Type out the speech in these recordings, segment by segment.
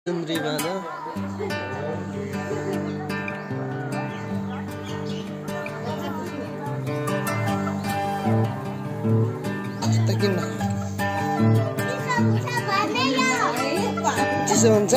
सुन्द्री बाँध किन चिसो हुन्छ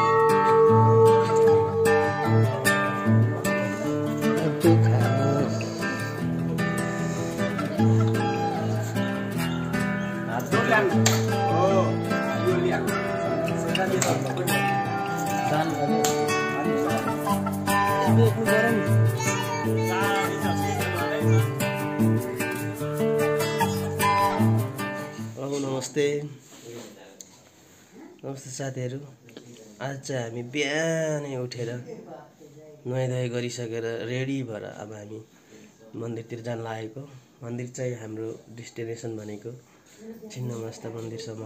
नमस्ते साथीहरू। आज चाहिँ हामी बिहानै उठेर नुहाइधुवाइ गरिसकेर रेडी भएर अब हामी मन्दिरतिर जान लागेको। मन्दिर चाहिँ हाम्रो डेस्टिनेसन भनेको छिन्नमस्ता मन्दिरसम्म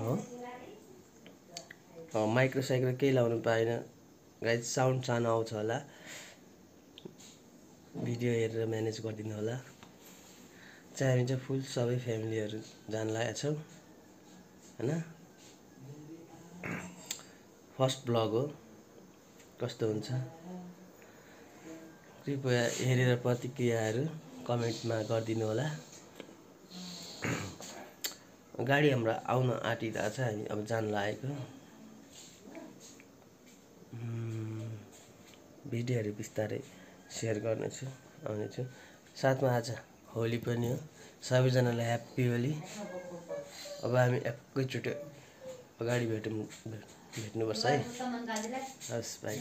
हो। माइक्रो साइक्रो केही लाउनु पाएन गाइस, साउन्ड सानो आउँछ होला, भिडियो हेरेर म्यानेज गरिदिनु होला। चाहिँ हामी चाहिँ फुल सबै फ्यामिलीहरू जान लागेका छौँ हैन। फर्स्ट ब्लग हो, कस्तो हुन्छ कृपया हेरेर प्रतिक्रियाहरू कमेन्टमा गरिदिनु होला। गाडी हाम्रो आउन आँटिरहेको छ, हामी अब जान लागेको। भिडियोहरू बिस्तारै सेयर गर्नेछु, आउनेछु। साथमा आज होली पनि हो, सबैजनालाई ह्याप्पी होली। अब हामी एकैचोटि अगाडि भेट्नुपर्छ है। हस् बाई।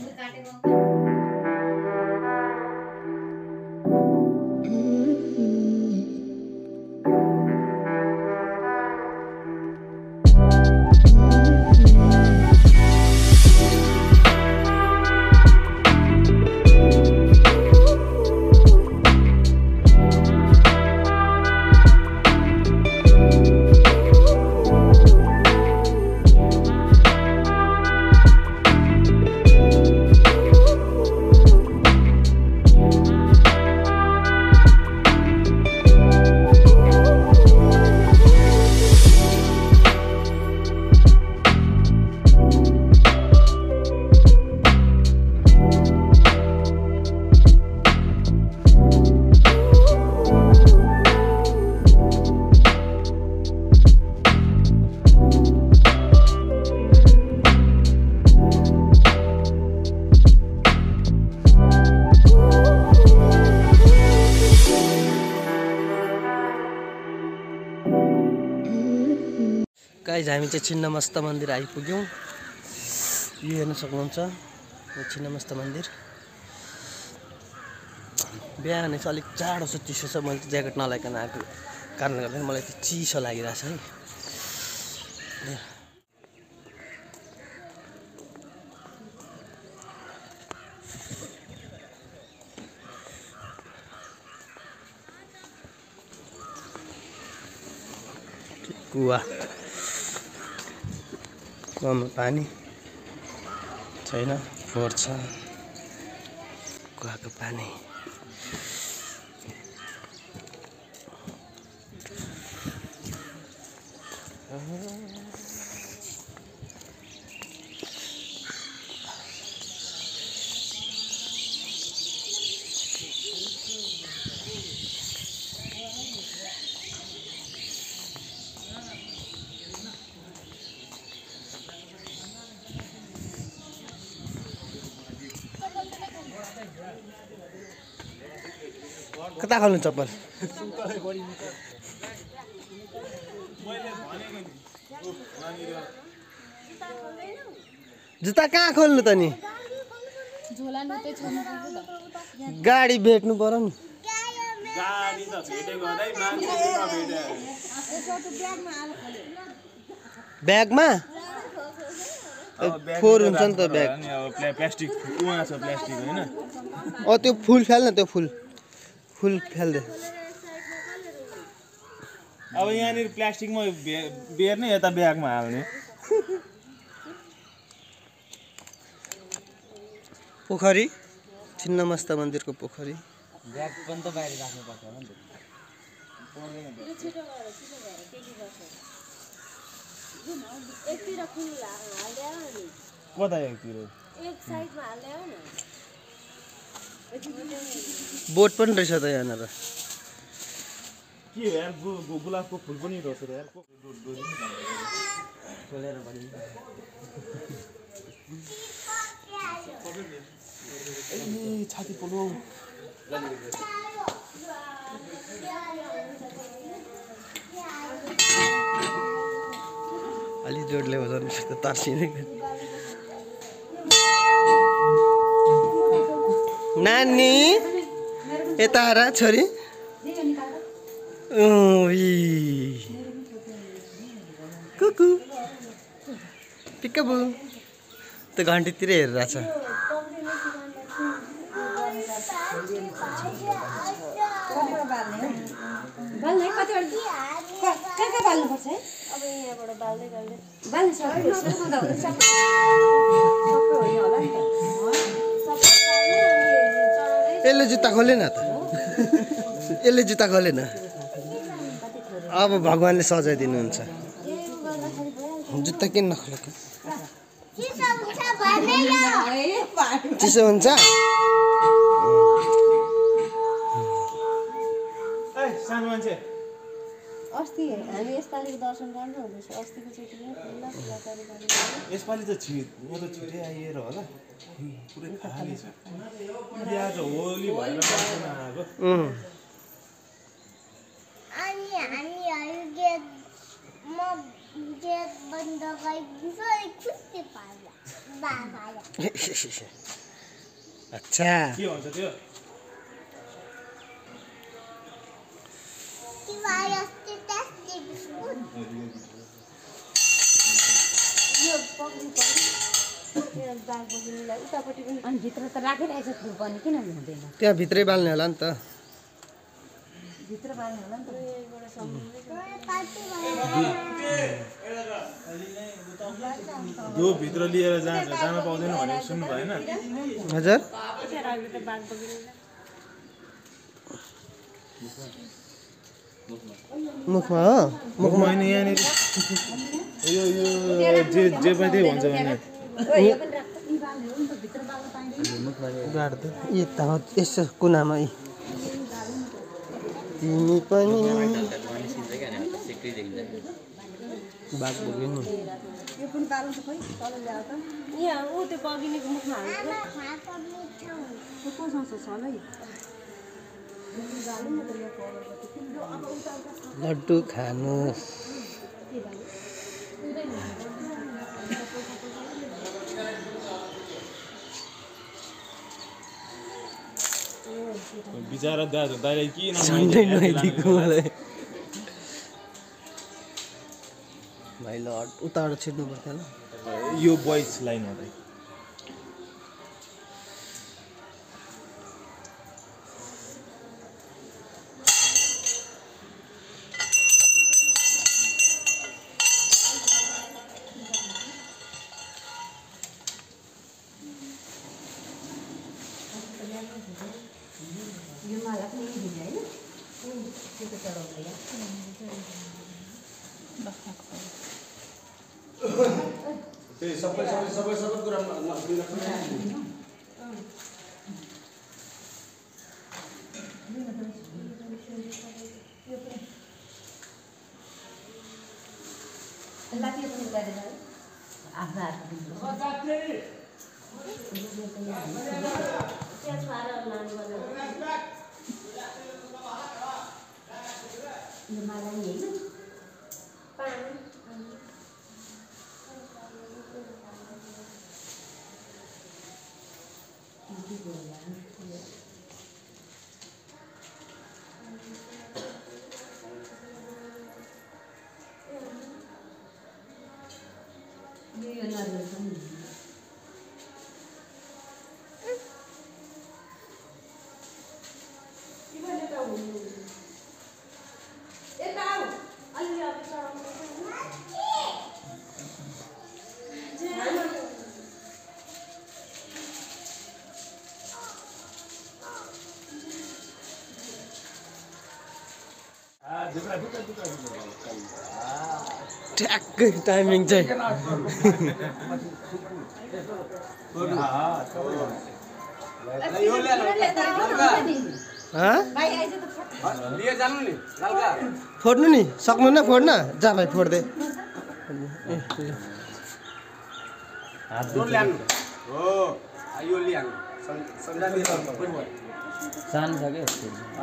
गाइस, हामी चाहिँ छिन्नमस्ता मन्दिर आइपुग्यौँ। यो हेर्न सक्नुहुन्छ, यो छिन्नमस्ता मन्दिर। बिहान चाहिँ अलिक जाडो छ, चिसो छ। मैले चाहिँ ज्याकेट नलाइकन आएको कारणले गर्दा मलाई चाहिँ चिसो लागिरहेछ है। कुवा कुवामा पानी छैन, फोहोर छ कुवाको पानी। कता खोल्नु चप्पल? जुत्ता कहाँ खोल्नु त नि? गाडी भेट्नु पर्यो नि। ब्यागमा फोहोर हुन्छ नि त ब्याग। प्लास्टिक उहाँ छ, प्लास्टिक होइन। त्यो फुल फाल्न, त्यो फुल फाल्दे। अब यहाँनिर प्लास्टिकमा बेर्ने, यता ब्यागमा हाल्ने। पोखरी, छिन्नमस्ता मन्दिरको पोखरी। ब्याग पनि त बाहिर राख्नुपर्छ होला नि त। कता एकतिर एक साइडमा हाल्दै हो न बोट पनि रहेछ त यहाँनिर के हो यार गुलाबको फुल पनि रहेछ यार ए छाती पोलो अलि जोडले बजाउनु त तर्सिने नानी यता आएर छोरी कुकु पिकबु त घन्टीतिर हेरिरहेछ बाल्ने कतिवटा कहाँ बाल्नुपर्छ है अब यहाँबाट बाल्दै बाल्दै बाल्ने सबै सुरुमा त सबै होला नि त यसले जुत्ता खोले न त यसले जुत्ता खोले न अब भगवान्ले सजाइदिनुहुन्छ जुत्ता किन नखोलेको चिसो हुन्छ सानो मान्छे अस्ति हामी यसपालिको दर्शन राम्रो हुँदैछ अस्तिको चोटिमा खुल्ला खुल्ला तरिकाले यसपालि त म त छिटै आइएर होला पुरै खाली छ आज होली भएर दर्शन आएको अनि हामीहरू गेट बन्द गरिदिन्छ खुसी पार्छ बाबाले अच्छा के भन्छ त्यो यो पक्री बाघ बगिनीलाई उतापट्टि पनि अनि भित्र त राखिरहेछ फुल पनि किन हुँदैन त्यहाँ भित्रै बाल्ने होला नि त भित्र बाल्ने होला नि त यहीँबाट दो भित्र लिएर जान पाउँदैन भनेको सुन्नु भएन हजुर बाघ बगिनीलाई मुखमा हो मुखमा होइन यहाँनिर यो जे पनि त्यही भन्छ भने गाड्दै यता हो यसो कुनामा तिमी पनि बाघ बगिनी यो पनि बाल्नु त खोइ तल ल्याएर त यहाँ ऊ त्यो बगिनीको मुखमा हाल्नु कोसँग छ है लड्डु खानु बिचारा दाइले के सन्डे नुहाइदिएको मलाई भाइ ल उताबाट छिर्नु पर्थ्यो होला यो बोइज लाइन हो दाइ यो माला पनि दिने होइन त्यो त चढाउँदै सबै कुरा लाठी पनि गरेर आफ्नो यो माला नि होइन यो नरिवल पनि ठ्याक्कै टाइमिङ चाहिँ फोड्नु नि सक्नु न फोड्न जा भाइ फोड्दै सानो छ के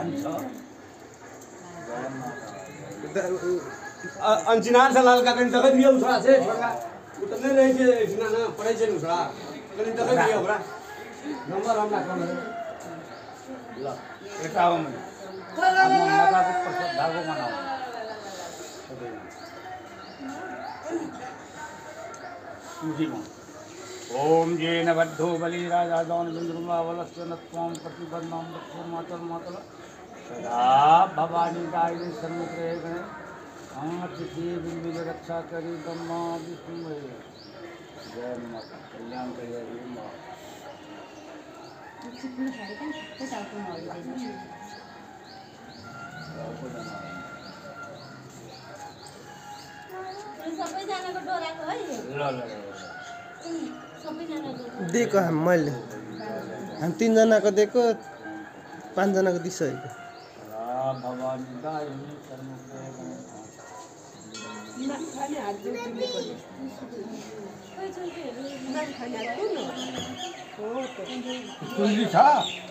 अंचिनार से लाल का कहीं तक दिया उसरा से छोड़ा उतने रहे थे इतना ना पढ़ाई से उसरा कहीं तक दिया उसरा नंबर हम ना कम ला एकाव में माता को प्रसाद धागो मनाओ ओम जेन बद्धो बलि राजा दान बिंद्रुमा वलस्य नत्वाम प्रतिबन्धम दक्षो मातल मातल सदा भवानी दायिनी सन्मुखे गणे आतिथि बिंबिज रक्षा करी ब्रह्मा विष्णु जय माता कल्याण करिए मां सबैजनाको डोराको है दिएको मैले हामी 3 जनाको दिएको 5 जनाको दिइसकेको भवानी दायिनी सन्मुखे चुन्द्री छ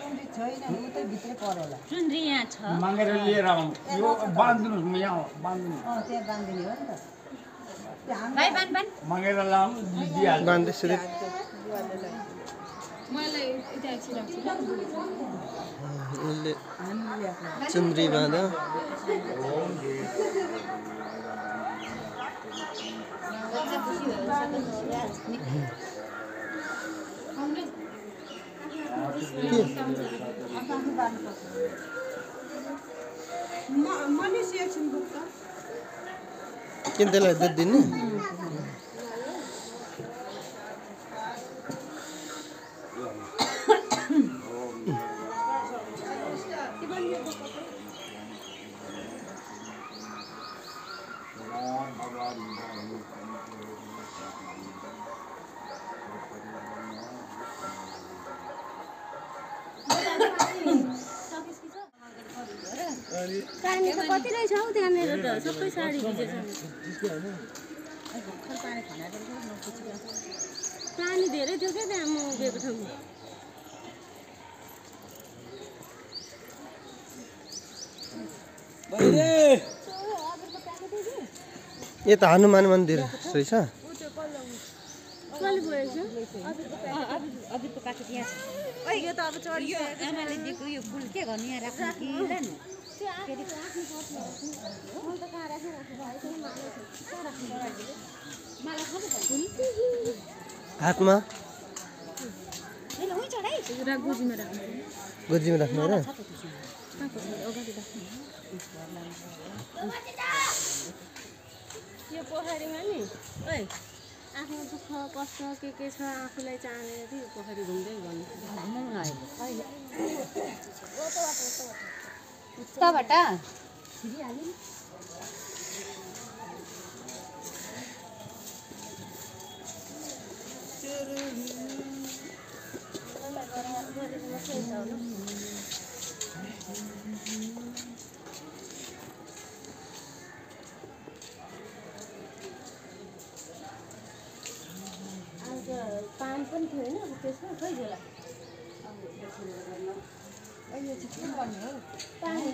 चुन्द्री यहाँ छ मागेर लिएर आउँ यो बाँधिदिनुहोस् म यहाँ बाँधिदिनु भाइ बान बान मागेर लाउँ दिइहाल्छु बान्दैछु रे उसले चुन्द्री बाँध्यो किन त्यसलाई दुध दिने साडी त कति रहेछ हौ त्यहाँनिर त सबै साडी भिजेछ पानी धेरै थियो क्या त्यहाँ म उभिएको ठाउँमा यो त हनुमान मन्दिर रहेछ अघिको प्याकेट यहाँ छ यो त अब चढियो आमाले दिएको यो फुल के गर्नु यहाँ राख्नु कि लानु हातमा गोजीमा राख्नु र यो पोखरीमा नि ओइ आफ्नो दुःख कष्ट के छ आफूलाई चाहने थियो पोखरी घुम्दै गर्नु उताबाट पानी पनि थियो होइन अब त्यसमा खै होला अहिले चाहिँ के गर्ने हो पानी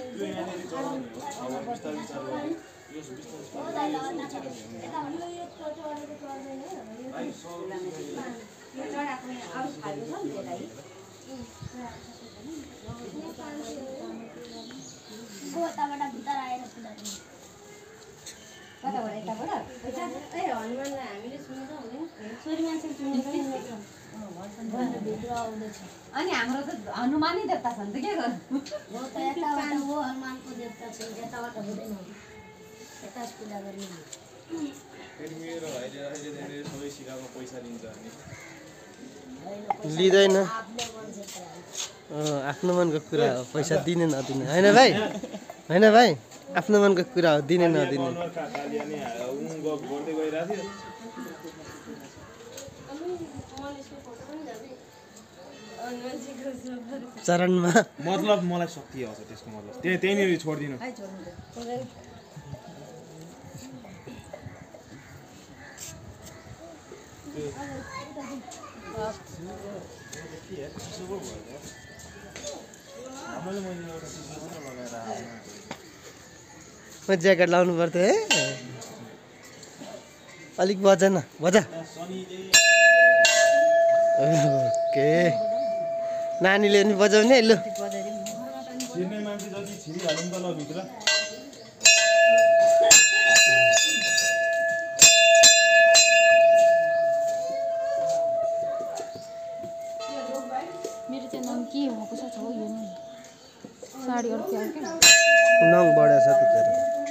कताबाट यताबाट ए हनुमानलाई हामीले सुनेको हुँदैन छोरी मान्छेले सुनेको भित्र आउँदैछ अनि हाम्रो त हनुमानै देवता छ नि त के गर्नु हो त यताबाट हो हनुमानको देवता छ यताबाट हुँदैन यता पूजा गर्ने मेरो भाइले अहिले सबै सिकाको पैसा लिन्छ अनि लिँदैन आफ्नो मनको कुरा हो पैसा दिने नदिने होइन भाइ आफ्नो मनको कुरा हो दिने नदिने गर्दै गइरहेको थियो चरणमा मतलब मलाई शक्ति आउँछ त्यसको मतलब त्यहीँनिर छोडिदिनु ज्याकेट लाउनु पर्थ्यो है अलिक बजा न बजा ओके नानीले नि बजाउने लु छिर्ने मान्छे जति छिरिहालौँ त ल भित्र मेरो चाहिँ नाम के भएको छ हो यो नि साडी अड्क्यो के नङ बढा छ त तेरो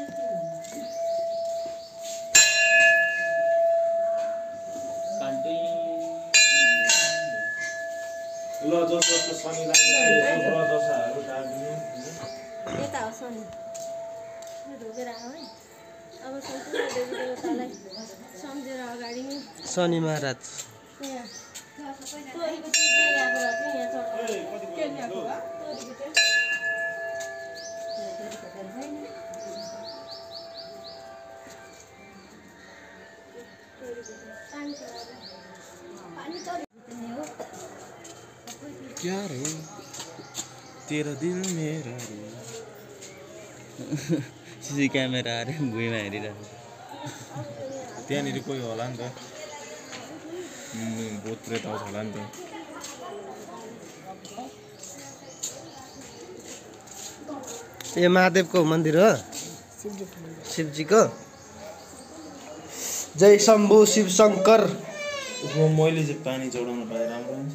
ल जस्तो शनि लाग्ने दशाहरू टार्दिनु यता हो शनि ढोकेर आऊ है अब सम्पूर्ण देवी देवतालाई सम्झेर अगाडि नै शनि महाराज क्या रे तेरा दिल मेरा रे सिसी क्यामेरा अरे भुइँमा हेरिरहेको त्यहाँनिर कोही होला नि त भूत प्रेत आउँछ होला नि त यो महादेवको मन्दिर हो शिवजीको जय शम्भु शिव शङ्कर मैले चाहिँ पानी चढाउन पाए राम्रो हुन्छ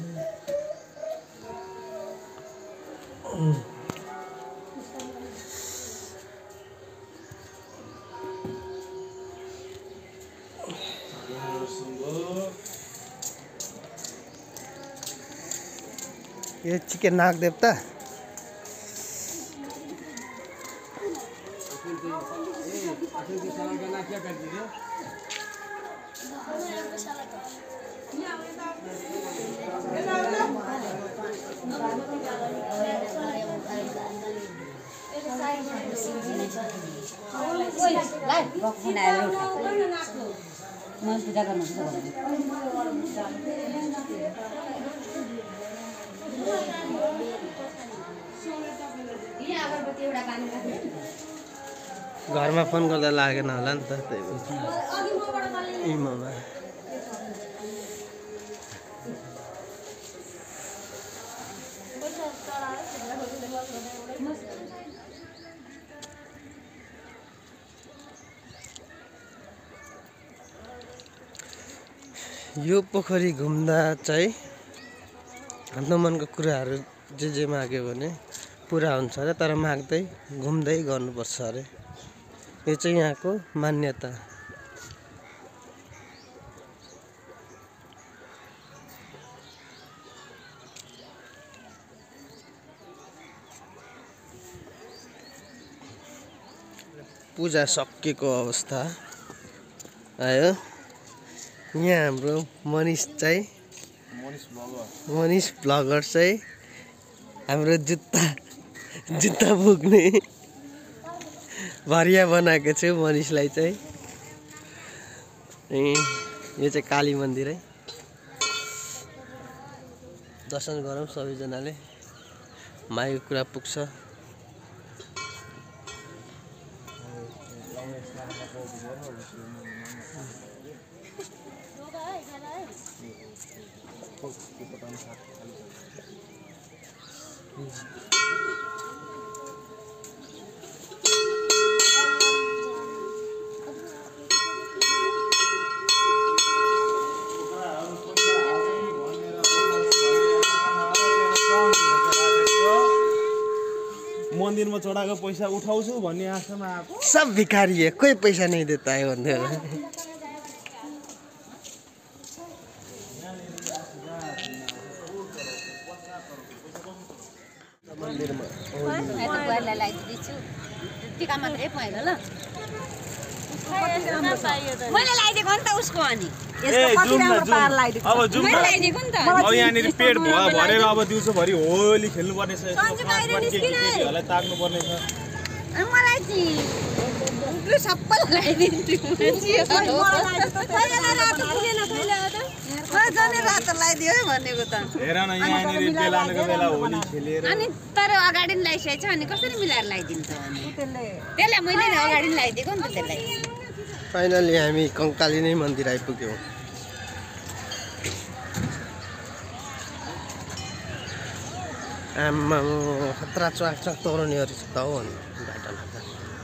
यो चिकन नाग देवता पूजा गर्नु घरमा फोन गर्दा लागेन होला नि त त्यही भएर इमामा यो पोखरी घुम्दा चाहिँ आफ्नो मनको कुराहरू जे माग्यो भने पुरा हुन्छ अरे तर माग्दै घुम्दै गर्नुपर्छ अरे यो चाहिँ यहाँको मान्यता पूजा सकिएको अवस्था आयो यहाँ हाम्रो मनिष ब्लगर चाहिँ हाम्रो जुत्ता बोक्ने भरिया बनाएको छु मनिषलाई चाहिँ यो चाहिँ काली मन्दिर है दर्शन गरौँ सबैजनाले मागेको कुरा पुग्छ मन्दिरमा चढाएको पैसा उठाउँछु भन्ने आशामा आएको सब भिखारी है कोही पैसा नहीं देता है भन्दै मन्दिरमा टिका मात्रै पाएन ल मैले लगाइदिएको नि त उसको अनि अब जाउँ मैले न लगाइदिएको नि त अब यहाँनिर पेट भरेर अब दिउँसोभरि होली खेल्नुपर्ने छ केटीहरूलाई ताक्नुपर्ने छ मलाई चाहिँ सबै लगाइदिन्छु रातो लगाइदियो है भनेको त हेर न यहाँनिर बेलानको बेला होली खेलेर अनि तर अगाडि नि लगाइसकेको छ अनि कसरी मिलाएर लगाइदिन्छ अनि त्यसलाई मैले नि अगाडि नि लगाइदिएको नि त त्यसलाई फाइनली हामी कङ्कालिनी मन्दिर आइपुग्यौँ आम्मा खतरा च्वाक च्वाक तौरनेहरू छ त हो अनि बाटोमा त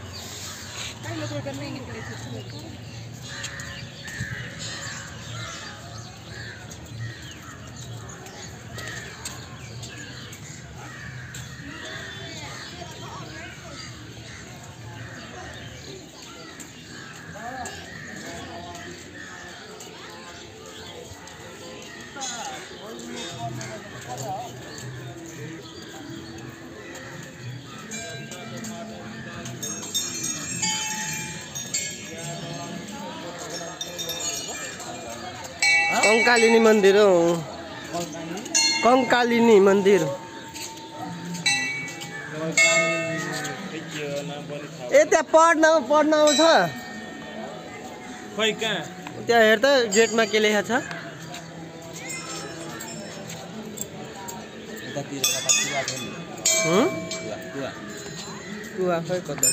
कङ्कालिनी मन्दिर हो कङ्कालिनी मन्दिर ए त्यहाँ पढ्न आउँछ खै कहाँ त्यहाँ हेर त गेटमा के लेखा छ कुवा खै कता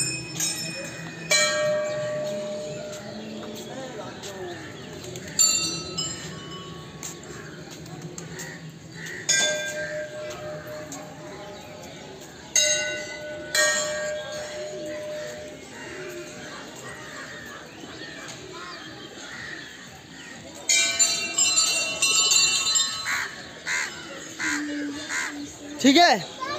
ठीक है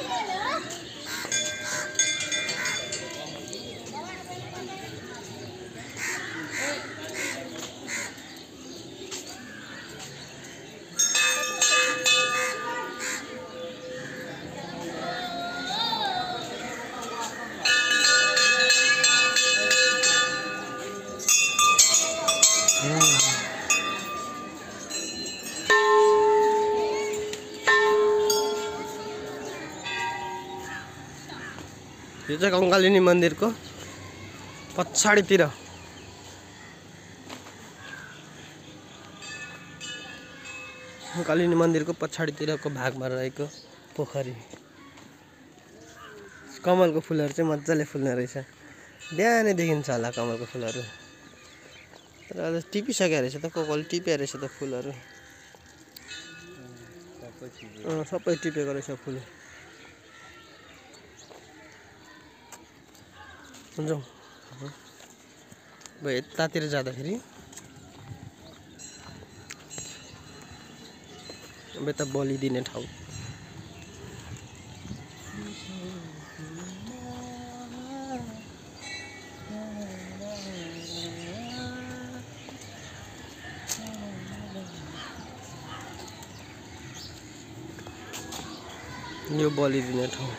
यो चाहिँ कङ्कालिनी मन्दिरको पछाडितिर कङ्कालिनी मन्दिरको पछाडितिरको भागमा रहेको पोखरी कमलको फुलहरू चाहिँ मजाले फुल्ने रहेछ बिहानै देखिन्छ होला कमलको फुलहरू तर आज टिपिसकेको रहेछ त कोकले टिपेको रहेछ त फुलहरू सबै टिपेको रहेछ फुल जाउँ अब यतातिर जाँदाखेरि अब यता बलि दिने ठाउँ यो बलि दिने ठाउँ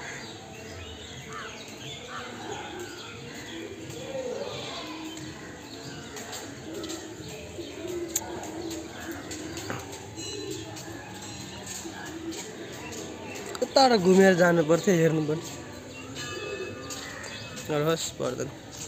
कताबाट घुमेर जानु पर्थ्यो हेर्नु पर्ने होस् पर्दैन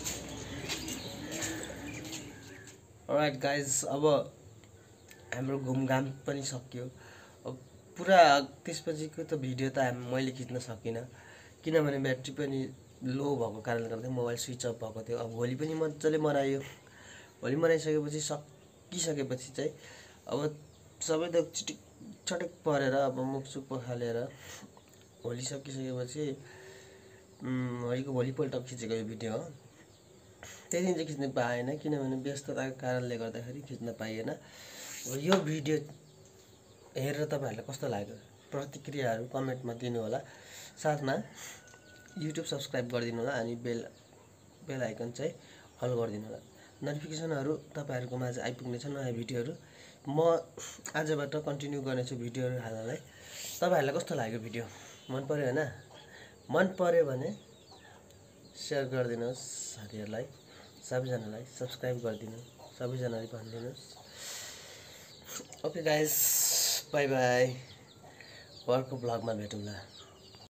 अलराइट गाइज अब हाम्रो घुमघाम पनि सकियो अब पुरा त्यसपछिको त भिडियो त मैले खिच्न सकिनँ किनभने ब्याट्री पनि लो भएको कारणले गर्दा मोबाइल स्विच अफ भएको थियो अब होली पनि मजाले मनायो होली मनाइसकेपछि सकिसकेपछि चाहिँ अब सबै त चिटिक चटक परेर अब मुखसुख पखालेर होली सकिसकेपछि भोलिपल्ट खिचेको यो भिडियो हो त्यही दिन चाहिँ खिच्न पाएन किनभने व्यस्तताको कारणले गर्दाखेरि खिच्न पाइएन यो भिडियो हेरेर तपाईँहरूलाई कस्तो लाग्यो प्रतिक्रियाहरू कमेन्टमा दिनु होला साथमा युट्युब सब्स्क्राइब गरिदिनु होला अनि बेल आइकन चाहिँ अल गरिदिनु होला नोटिफिकेसनहरू तपाईँहरूको माझ आइपुग्नेछ नयाँ भिडियोहरू म आजबाट कन्टिन्यू गर्नेछु भिडियोहरू हाल्नलाई तपाईँहरूलाई कस्तो लाग्यो भिडियो मन पर्यो हैन मन पर्यो भने शेयर गरिदिनुहोस् साथीहरूलाई सबैजनालाई सब्सक्राइब गरिदिनु, सबैजनाले भनिदिनुहोस्। ओके गाइस, बाई बाई, अर्को भ्लगमा भेटौँला।